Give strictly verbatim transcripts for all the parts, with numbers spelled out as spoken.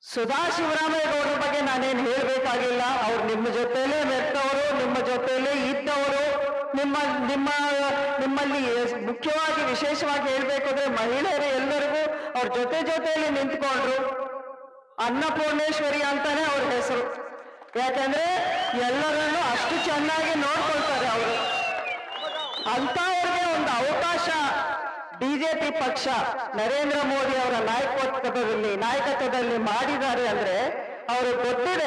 ಸುಧಾ ಶಿವರಾಮೇಗೌಡರ ಬಗ್ಗೆ ನಾನೇನು ಹೇಳಬೇಕಾಗಿಲ್ಲ. ಅವ್ರು ನಿಮ್ಮ ಜೊತೆಲೇ ಮೆರ್ತವರು, ನಿಮ್ಮ ಜೊತೆಲೇ ಇದ್ದವರು. ನಿಮ್ಮ ನಿಮ್ಮ ನಿಮ್ಮಲ್ಲಿ ಮುಖ್ಯವಾಗಿ ವಿಶೇಷವಾಗಿ ಹೇಳ್ಬೇಕು ಅಂದ್ರೆ ಮಹಿಳೆಯರು ಎಲ್ಲರಿಗೂ ಅವ್ರ ಜೊತೆ ಜೊತೆಯಲ್ಲಿ ನಿಂತ್ಕೊಂಡ್ರು. ಅನ್ನಪೂರ್ಣೇಶ್ವರಿ ಅಂತಾನೆ ಅವ್ರ ಹೆಸರು. ಯಾಕಂದ್ರೆ ಎಲ್ಲರನ್ನು ಅಷ್ಟು ಚೆನ್ನಾಗಿ ನೋಡ್ಕೊಳ್ತಾರೆ ಅವರು. ಅಂತವ್ರಿಗೆ ಒಂದು ಅವಕಾಶ ಬಿಜೆಪಿ ಪಕ್ಷ ನರೇಂದ್ರ ಮೋದಿ ಅವರ ನಾಯಕತ್ವದಲ್ಲಿ ನಾಯಕತ್ವದಲ್ಲಿ ಮಾಡಿದ್ದಾರೆ ಅಂದ್ರೆ ಅವ್ರಿಗೆ ಗೊತ್ತಿದೆ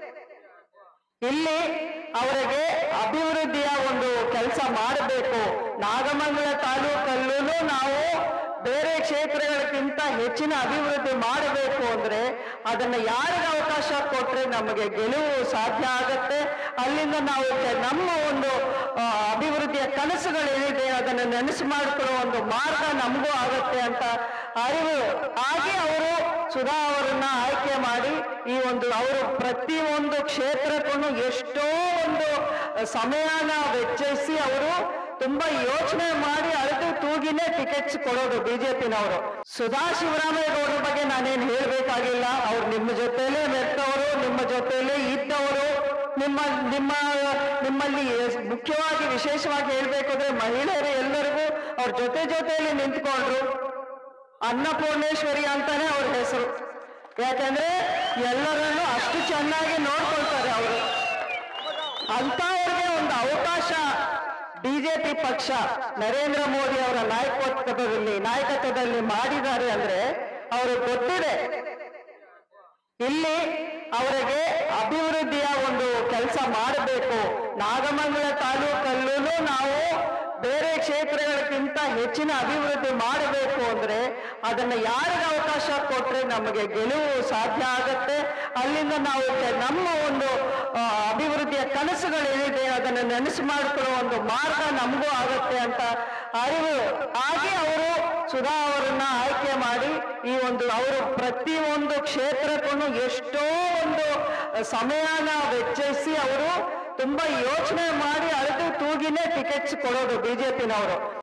ಇಲ್ಲಿ ಅವರಿಗೆ ಅಭಿವೃದ್ಧಿಯ ಒಂದು ಕೆಲಸ ಮಾಡಬೇಕು. ನಾಗಮಂಗಲ ತಾಲೂಕಲ್ಲೂ ನಾವು ಬೇರೆ ಕ್ಷೇತ್ರಗಳಿಗಿಂತ ಹೆಚ್ಚಿನ ಅಭಿವೃದ್ಧಿ ಮಾಡಬೇಕು ಅಂದ್ರೆ ಅದನ್ನ ಯಾರಿಗೆ ಅವಕಾಶ ಕೊಟ್ರೆ ನಮಗೆ ಗೆಲುವು ಸಾಧ್ಯ ಆಗತ್ತೆ. ಅಲ್ಲಿಂದ ನಾವು ನಮ್ಮ ಒಂದು ಅಭಿವೃದ್ಧಿಯ ಕನಸುಗಳೇನಿದೆ ಅದನ್ನು ನೆನಸು ಮಾಡಿಕೊಳ್ಳುವ ಒಂದು ಮಾರ್ಗ ನಮಗೂ ಆಗತ್ತೆ ಅಂತ ಅರಿವು ಆಗಿ ಅವರು ಸುಧಾ ಅವರನ್ನ ಆಯ್ಕೆ ಮಾಡಿ ಈ ಒಂದು ಅವರು ಪ್ರತಿಯೊಂದು ಕ್ಷೇತ್ರಕ್ಕೂ ಎಷ್ಟೋ ಒಂದು ಸಮಯನ ವೆಚ್ಚಿಸಿ ಅವರು ತುಂಬಾ ಯೋಚನೆ ಮಾಡಿ ಅಳೆದು ತೂಗಿನೇ ಟಿಕೆಟ್ಸ್ ಕೊಡೋದು ಬಿಜೆಪಿನವರು. ಸುಧಾ ಶಿವರಾಮೇಗೌಡರ ಬಗ್ಗೆ ನಾನೇನು ಹೇಳಬೇಕಾಗಿಲ್ಲ. ಅವ್ರು ನಿಮ್ಮ ಜೊತೆಲೇ ಮೆರ್ತವರು, ನಿಮ್ಮ ಜೊತೆಲೇ ಇದ್ದವರು. ನಿಮ್ಮ ನಿಮ್ಮ ನಿಮ್ಮಲ್ಲಿ ಮುಖ್ಯವಾಗಿ ವಿಶೇಷವಾಗಿ ಹೇಳ್ಬೇಕು ಅಂದ್ರೆ ಮಹಿಳೆಯರು ಎಲ್ಲರಿಗೂ ಅವ್ರ ಜೊತೆ ಜೊತೆಯಲ್ಲಿ ನಿಂತ್ಕೊಂಡ್ರು. ಅನ್ನಪೂರ್ಣೇಶ್ವರಿ ಅಂತಾನೆ ಅವ್ರ ಹೆಸರು. ಯಾಕಂದ್ರೆ ಎಲ್ಲರನ್ನು ಅಷ್ಟು ಚೆನ್ನಾಗಿ ನೋಡ್ಕೊಳ್ತಾರೆ ಅವರು. ಅಂತವ್ರಿಗೆ ಒಂದು ಅವಕಾಶ ಬಿಜೆಪಿ ಪಕ್ಷ ನರೇಂದ್ರ ಮೋದಿ ಅವರ ನಾಯಕತ್ವದಲ್ಲಿ ನಾಯಕತ್ವದಲ್ಲಿ ಮಾಡಿದ್ದಾರೆ ಅಂದ್ರೆ ಅವ್ರಿಗೆ ಗೊತ್ತಿದೆ ಇಲ್ಲಿ ಅವರಿಗೆ ಅಭಿವೃದ್ಧಿಯ ಒಂದು ಕೆಲಸ ಮಾಡಬೇಕು. ನಾಗಮಂಗಲ ತಾಲೂಕಲ್ಲೂ ನಾವು ಬೇರೆ ಕ್ಷೇತ್ರಗಳಿಗಿಂತ ಹೆಚ್ಚಿನ ಅಭಿವೃದ್ಧಿ ಮಾಡಬೇಕು ಅಂದ್ರೆ ಅದನ್ನ ಯಾರಿಗೆ ಅವಕಾಶ ಕೊಟ್ರೆ ನಮಗೆ ಗೆಲುವು ಸಾಧ್ಯ ಆಗತ್ತೆ. ಅಲ್ಲಿಂದ ನಾವು ನಮ್ಮ ಒಂದು ಅಭಿವೃದ್ಧಿಯ ಕನಸುಗಳೇನಿದೆ ಅದನ್ನು ನೆನಸು ಮಾಡಿಕೊಳ್ಳುವ ಒಂದು ಮಾರ್ಗ ನಮಗೂ ಆಗತ್ತೆ ಅಂತ ಅರಿವು ಆಗಿ ಅವರು ಸುಧಾ ಅವರನ್ನ ಆಯ್ಕೆ ಮಾಡಿ ಈ ಒಂದು ಅವರು ಪ್ರತಿಯೊಂದು ಕ್ಷೇತ್ರಕ್ಕೂ ಎಷ್ಟೋ ಒಂದು ಸಮಯನ ವೆಚ್ಚಿಸಿ ಅವರು ತುಂಬಾ ಯೋಚನೆ ಮಾಡಿ ಅಳೆದು ತೂಗಿನೇ ಟಿಕೆಟ್ಸ್ ಕೊಡೋದು ಬಿಜೆಪಿನವರು.